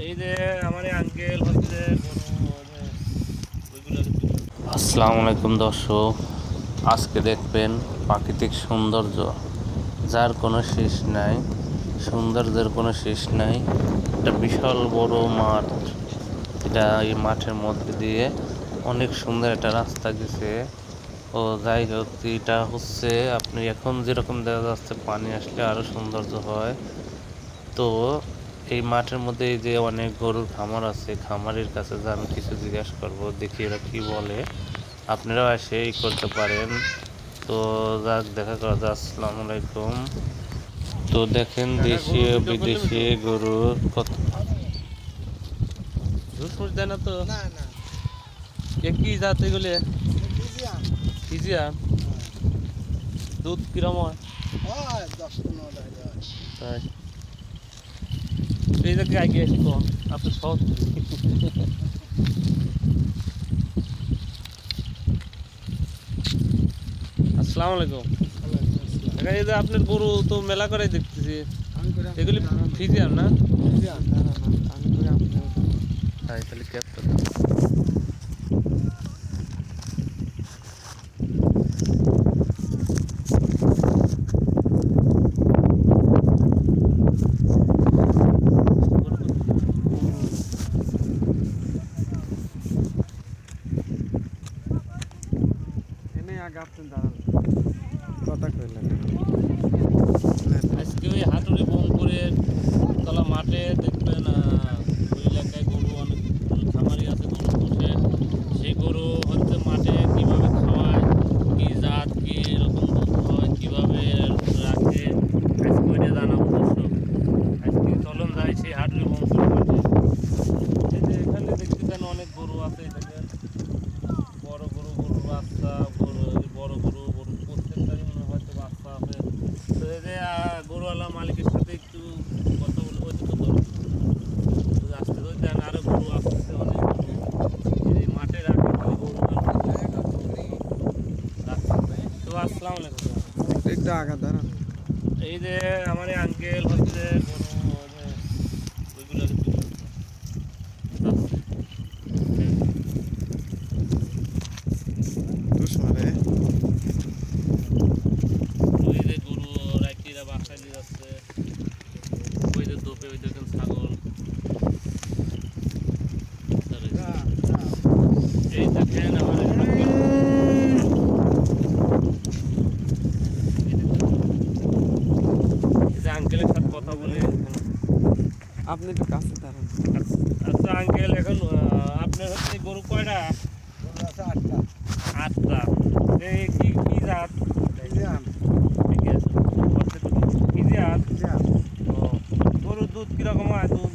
এই যে আমার আঙ্কেল হচ্ছে আসসালামু আলাইকুম দর্শক, আজকে দেখবেন প্রাকৃতিক সৌন্দর্য যার কোনো শেষ নাই, সৌন্দর্যের কোনো শেষ নাই। একটা বিশাল বড় মাঠ, এটা এই মাঠের মধ্যে দিয়ে অনেক সুন্দর একটা রাস্তা গেছে। ও যাই হোক, এটা হচ্ছে আপনি এখন যেরকম দেখা যাচ্ছে পানি আসলে আরো সৌন্দর্য হয়। তো এই মাঠের মধ্যে এই যে অনেক গরুর খামার আছে, খামারের কাছে যে আমি কিছু জিজ্ঞাসা করবো, দেখি এরা কি বলে। আপনারাও এসে এই করতে পারেন। তো যাক, দেখা করা যাক। আসসালামু আলাইকুম। তো দেখেন দেশি ও বিদেশি গরু কত ঝুস দেয় না তো। কি জাত এগুলি? ফিজিয়ান। দুধ কিরম হয়? তাই এই যে আগে আসতো আপনি সব। আসসালামু আলাইকুম। এই যে আপনার গরু তো মেলা করে দেখতেছি, এগুলি ফিজিয়ান না? তাই তাহলে ক্যাপটা আজকে ওই হাটুরি বঙ্কুরের তলা মাঠে দেখবেন ওই এলাকায় গরু অনেক খামারি আছে, গরু বসে সেই গরু হচ্ছে মাঠে কীভাবে খাওয়ায়, কী জাত, কী এরকম দুধ হয়, কীভাবে রাখে, আজকে ওইটা জানাবো দর্শক। আজকে চলন যায় সেই হাটুরি বঙ্কুর মাঠে। এই যে এখানে দেখতেছেন অনেক গরু আছে, এটাকে বড় গরু, গরুর বাচ্চা, বড় গরু প্রত্যেকটারই মনে হয়তো বাচ্চা আছে। তো এই যে গরুওয়ালা মালিকের সাথে একটু কথা বলে হয়তো তো আসতে তো দেন, আরো গরু আসতেছে অনেক গরু এই মাঠে রাখে খালি গরু। তো আসসালামু আলাইকুম। এই যে আমার আঙ্কেল হচ্ছে গরু ওইগুলো ওই যে গরু রাইটিরা বাসায় দিয়ে যাচ্ছে, ওই যে দোপে ওই দেখেন ছাগল। এই দেখেন আমার আঙ্কেলের সাথে কথা বলে। আপনি একটু কাছে দাঁড়ান। আচ্ছা আঙ্কেল, এখন আপনার হচ্ছে গরু কয়টা? আটটা। এই কি কি জাত? ঠিকই আছে। কি জাত? ও, গরুর দুধ কিরকম হয়? দুধ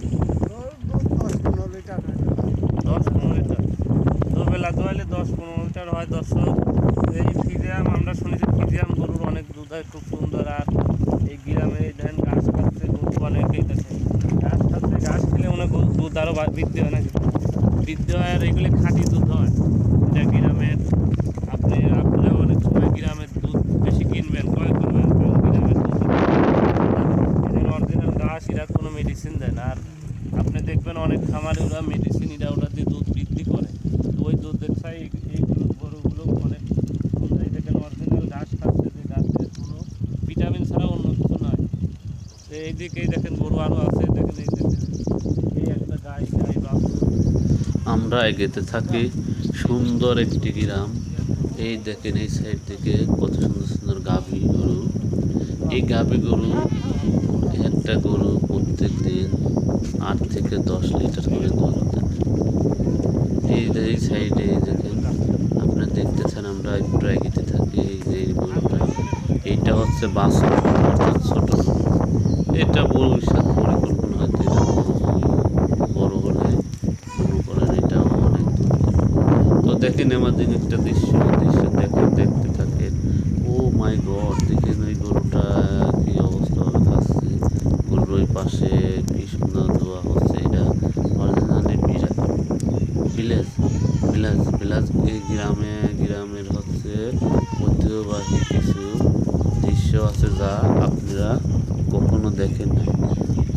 10-15 লিটার। দুবেলা দোয়ালে 10-15 লিটার হয় দর্শক। এই ফিজিয়াম, আমরা শুনেছি ফিজিয়াম গরুর অনেক দুধ হয়, খুব সুন্দর। আর এই গ্রামে ধান ঘাস খাচ্ছে গরু অনেকেই দেখে, ঘাস খাচ্ছে, ঘাস খেলে মনে দুধ আরও বৃদ্ধি হয়, নাকি বৃদ্ধি হয়। আর এগুলি খাঁটি দুধ হয়, যা গ্রামের। আপনারা অনেক সময় গ্রামের দুধ বেশি কিনবেন, ক্রয় করবেন, কারণ গ্রামের দুধ এখানে অরিজিনাল ঘাস, এরা কোনো মেডিসিন দেয় না। আর আপনি দেখবেন অনেক খামারে ওরা মেডিসিন ওটা দিয়ে দুধ বৃদ্ধি করে। তো ওই দুধ দেখছে এইগুলো গরুগুলো অনেক সুন্দর। দেখেন অরিজিনাল ঘাস খাচ্ছে, যে ঘাসের কোনো ভিটামিন ছাড়া অন্য কিছু নয়। তো এইদিকেই দেখেন গরু আরও আছে, দেখেন এই দেখেন এই একটা গাই বাছুর। আমরা এগিয়ে থাকি সুন্দর একটি গ্রাম। এই দেখেন এই সাইড থেকে কত সুন্দর সুন্দর গাভী গরু। এই গাভী গরু, একটা গরু প্রত্যেক দিন 8 থেকে 10 লিটার করে দুধ দেয়। এই সাইডে দেখেন, আপনারা দেখতেছেন আমরা একটু এগিয়ে থাকি। এই যে এই গরুটা, এইটা হচ্ছে বাছুর, অর্থাৎ ছোট। এটা ভবিষ্যৎ পরিকল্পনা হয়তো এটা বড় হলে মনে করেন এটাও অনেক দূর। তো দেখেন আমাদের একটা দৃশ্য দেখতে থাকেন। ও মাই গড, দেখেন ওই গরুটা কি অবস্থা হবে খাচ্ছে। গরুর ওই পাশে কি সুন্দর দোয়া হচ্ছে। এটা অরিজিনালি ভিলেজ ভিলেজ ভিলেজ এই গ্রামের হচ্ছে ঐতিহ্যবাহী কিছু দৃশ্য আছে যা আপনারা কখনো দেখেন নাই।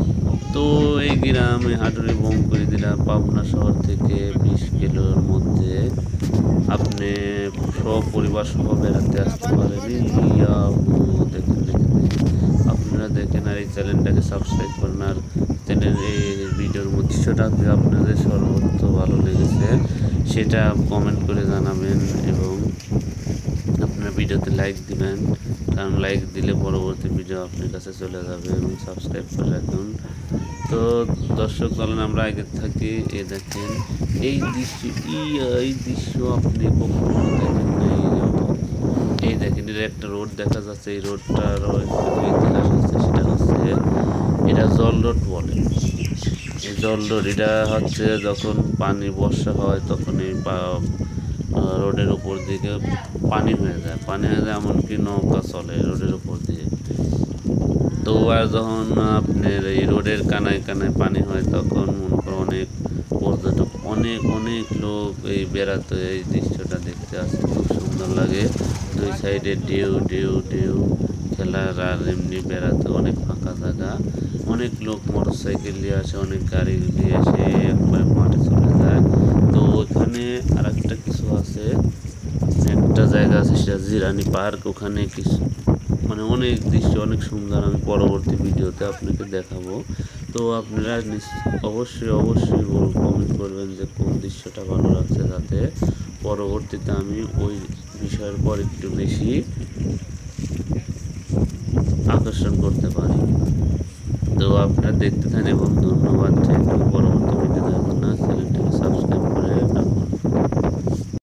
তো এই গ্রামে হাটুরি বঙ্কুড়ি জেলা পাবনা শহর থেকে 20 কিলোর মধ্যে আপনি সপরিবার সহ বেড়াতে আসতে পারেন। দেখেন দেখেন আপনারা দেখেন, আর এই চ্যানেলটাকে সাবস্ক্রাইব করেন, আর চ্যানেল এই ভিডিওর মধ্যে সেটা আপনাদের সর্বোচ্চ ভালো লেগেছে সেটা কমেন্ট করে জানাবেন, এবং আপনার ভিডিওতে লাইক দিবেন, কারণ লাইক দিলে পরবর্তী ভিডিও আপনার কাছে চলে যাবে, এবং সাবস্ক্রাইব করে রাখুন। তো দর্শক বলেন আমরা আগে থাকি। এই দেখেন এই দৃশ্য, এই দৃশ্য আপনি কখনো দেখেন নাই। এই দেখেন এটা একটা রোড দেখা যাচ্ছে, এই রোডটার ইতিহাস আছে, সেটা হচ্ছে এটা জল রোড বলে। এই জল রোড এটা হচ্ছে যখন পানি বর্ষা হয় তখন এই রোডের উপর দিকে পানি হয়ে যায়, এমনকি নৌকা চলে রোডের উপর দিয়ে। তো আর যখন আপনার এই রোডের কানায় কানায় পানি হয় তখন মনে করো অনেক পর্যটক, অনেক অনেক লোক এই বেড়াতে এই দৃশ্যটা দেখতে আসে, খুব সুন্দর লাগে। দুই সাইডে ঢেউ ঢেউ ঢেউ খেলার, আর এমনি বেড়াতে অনেক ফাঁকা জায়গা, অনেক লোক মোটর সাইকেল নিয়ে আসে, অনেক গাড়ি নিয়ে এসে একবারে মাঠে চলে যায়। তো ওইখানে আর একটা কিছু আছে, একটা জায়গা আছে সেটা জিরানি পার্ক, ওখানে কিছু মানে অনেক দৃশ্য অনেক সুন্দর, আমি পরবর্তী ভিডিওতে আপনাকে দেখাবো। তো আপনারা অবশ্যই অবশ্যই কমেন্ট করবেন যে কোন দৃশ্যটা ভালো লাগছে, যাতে পরবর্তীতে আমি ওই বিষয়ের পর একটু বেশি আকর্ষণ করতে পারি। তো আপনারা দেখতে থাকেন এবং ধন্যবাদ। পরবর্তী ভিডিও